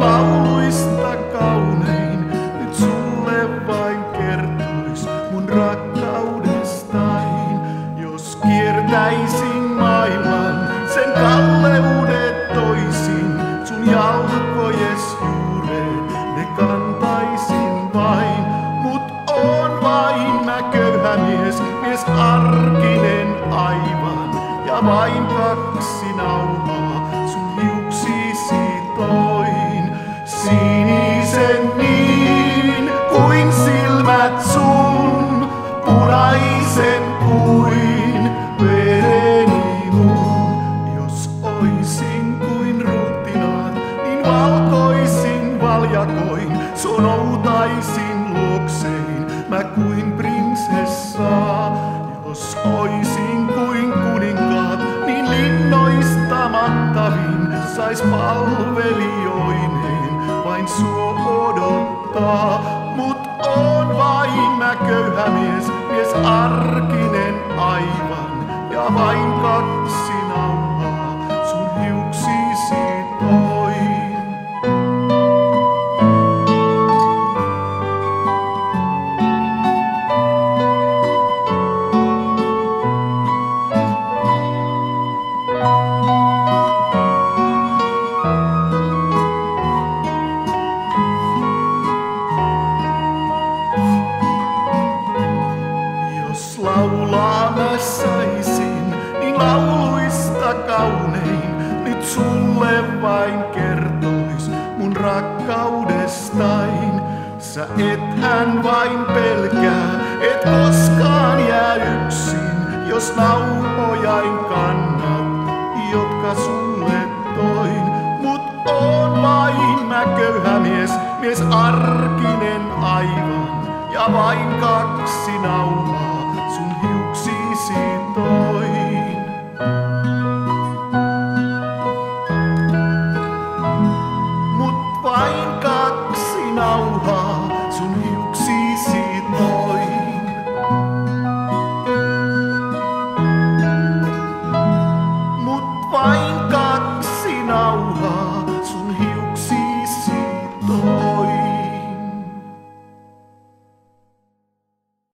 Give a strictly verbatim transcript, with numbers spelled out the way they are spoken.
lauluista kaunein nyt sulle vain kertois mun rakkaudestain. Jos kiertäisin maailman, sen kalleudet toisin, sun jalkojes juureet ne kantaisin vain. Mut oon vain mä köyhä mies, mies arkinen aivan, ja vain kaksi nauhaa sun hiuksisi toin. Sinisen niin kuin silmät sun, punaisen kuin vereni mun. Jos oisin kuin ruhtinaat, niin valkoisin valjakoin sonoutaisin luoksein mä kuin prinsessa. Jos oisin kuin kuninkaat, niin linnoista mattavin sais palvelijoineen vain suo odottaa. Mut oon vain mä köyhä mies, mies arkinen aivan, ja vain kaksi nauhaa sun hiuksisi toin. Jos laulaa mä saisin, niin lauluista kaunein nyt sulle vain kertois mun rakkaudestain. Sä ethän vain pelkää, et koskaan jää yksin, jos nauhojain kannat, jotka sulle toin. Mut oon vain mä köyhä mies, mies arkinen aivan, ja vain kaksi